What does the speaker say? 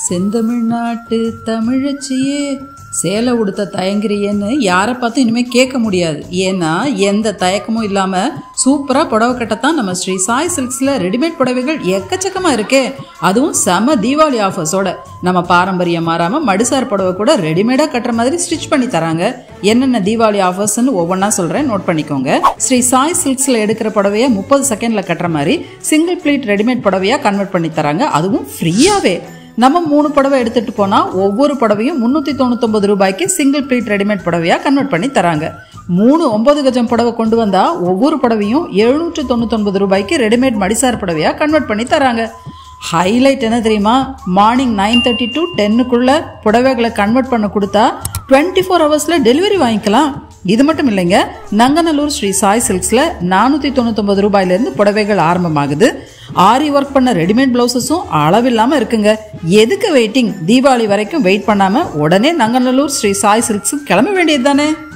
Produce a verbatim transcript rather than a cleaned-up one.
செந்தமிழ்நாட்டு தமிழச்சியே சேலை உடுத்த தயங்குறியேன்னு யாரை பார்த்து இனிமேல் கேட்க முடியாது. ஏன்னா எந்த தயக்கமும் இல்லாமல் சூப்பராக புடவை கட்டத்தான் நம்ம ஸ்ரீ சாய் சில்க்ஸில் ரெடிமேட் புடவைகள் எக்கச்சக்கமாக இருக்கே. அதுவும் செம தீபாவளி ஆஃபர்ஸோட நம்ம பாரம்பரியம் மாறாமல் மடிசார் புடவை கூட ரெடிமேடாக கட்டுற மாதிரி ஸ்டிச் பண்ணி தராங்க. என்னென்ன தீபாவளி ஆஃபர்ஸ்ன்னு ஒவ்வொன்றா சொல்கிறேன், நோட் பண்ணிக்கோங்க. ஸ்ரீ சாய் சில்க்ஸில் எடுக்கிற புடவையை முப்பது செகண்டில் கட்டுற மாதிரி சிங்கிள் பிளேட் ரெடிமேட் புடவையாக கன்வெர்ட் பண்ணி தராங்க, அதுவும் ஃப்ரீயாகவே. நம்ம மூணு புடவை எடுத்துட்டு போனால் ஒவ்வொரு புடவையும் முந்நூற்றி தொண்ணூத்தொம்பது ரூபாய்க்கு சிங்கிள் பிளேட் ரெடிமேட் புடவையாக கன்வெர்ட் பண்ணி தராங்க. மூணு ஒன்பது கஜம் புடவை கொண்டு வந்தால் ஒவ்வொரு புடவையும் எழுநூற்று தொண்ணூத்தொன்பது ரூபாய்க்கு ரெடிமேட் மடிசார் புடவையாக கன்வெர்ட் பண்ணி தராங்க. ஹைலைட் என்ன தெரியுமா? மார்னிங் நைன் தேர்ட்டி டு டென்னுக்குள்ளே புடவைகளை கன்வெர்ட் பண்ண கொடுத்தா டுவெண்ட்டி ஃபோர் ஹவர்ஸில் டெலிவரி வாங்கிக்கலாம். இது மட்டும் இல்லைங்க, நங்கநல்லூர் ஸ்ரீ சாய் சில்க்ஸில் நானூற்றி தொண்ணூத்தொம்பது ரூபாயிலேருந்து புடவைகள் ஆரம்பமாகுது. ஆரி ஒர்க் பண்ண ரெடிமேட் பிளவுசஸும் அளவில்லாமல் இருக்குங்க. எதுக்கு வெயிட்டிங்? தீபாவளி வரைக்கும் வெயிட் பண்ணாமல் உடனே நங்கநல்லூர் ஸ்ரீ சாய் சில்க்ஸுக்கு கிளம்ப வேண்டியது தானே.